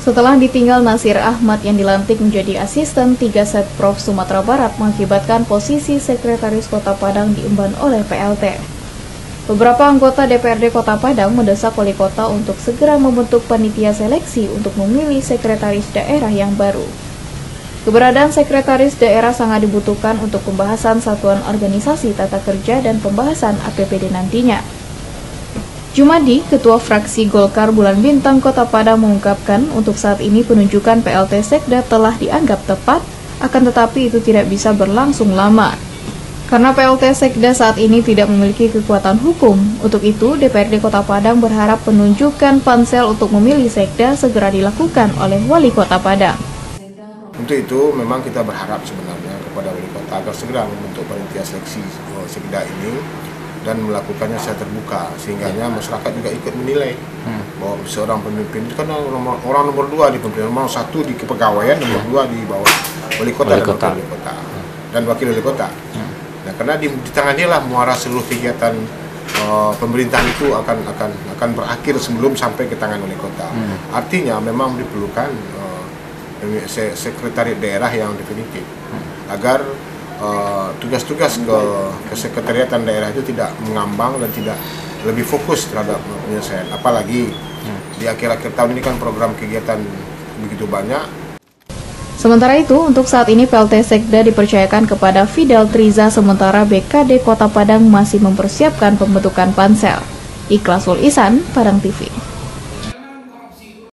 Setelah ditinggal Nasir Ahmad yang dilantik menjadi asisten 3 Setprov Sumatera Barat mengakibatkan posisi Sekretaris Kota Padang diemban oleh PLT. Beberapa anggota DPRD Kota Padang mendesak Wali Kota untuk segera membentuk panitia seleksi untuk memilih Sekretaris Daerah yang baru. Keberadaan Sekretaris Daerah sangat dibutuhkan untuk pembahasan satuan organisasi tata kerja dan pembahasan APBD nantinya. Jumadi, Ketua Fraksi Golkar Bulan Bintang Kota Padang mengungkapkan untuk saat ini penunjukan PLT Sekda telah dianggap tepat, akan tetapi itu tidak bisa berlangsung lama. Karena PLT Sekda saat ini tidak memiliki kekuatan hukum, untuk itu DPRD Kota Padang berharap penunjukan pansel untuk memilih Sekda segera dilakukan oleh Wali Kota Padang. Untuk itu memang kita berharap sebenarnya kepada Wali Kota agar segera membentuk panitia seleksi Sekda ini dan melakukannya secara terbuka, sehingga masyarakat juga ikut menilai bahwa seorang pemimpin itu kan orang nomor 2 di pemerintahan, nomor 1 di kepegawaian, nomor 2 di bawah Wali Kota dan Wakil Wali Kota dan Wakil Wali Kota. Nah, karena di tangan dia lah muara seluruh kegiatan pemerintahan itu akan berakhir sebelum sampai ke tangan Wali Kota. Artinya memang diperlukan sekretaris daerah yang definitif agar tugas-tugas ke sekretariatan daerah itu tidak mengambang dan tidak lebih fokus terhadap penyelesaian. Apalagi di akhir-akhir tahun ini kan program kegiatan begitu banyak. Sementara itu, untuk saat ini PLT Sekda dipercayakan kepada Fidel Triza, sementara BKD Kota Padang masih mempersiapkan pembentukan pansel. Ikhlasul Ihsan, Padang TV.